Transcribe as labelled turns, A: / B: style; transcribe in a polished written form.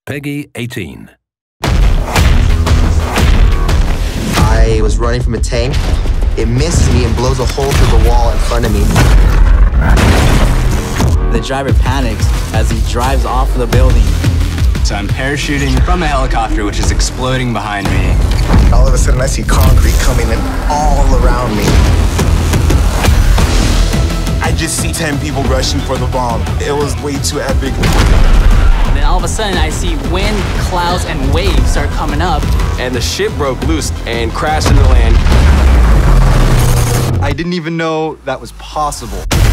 A: Peggy 18.
B: I was running from a tank. It misses me and blows a hole through the wall in front of me.
C: The driver panics as he drives off the building.
D: So I'm parachuting from a helicopter which is exploding behind me.
E: All of a sudden I see concrete coming in all around me. I just see 10 people rushing for the bomb. It was way too epic.
F: And then all of a sudden I see wind, clouds, and waves start coming up.
G: And the ship broke loose and crashed into land.
H: I didn't even know that was possible.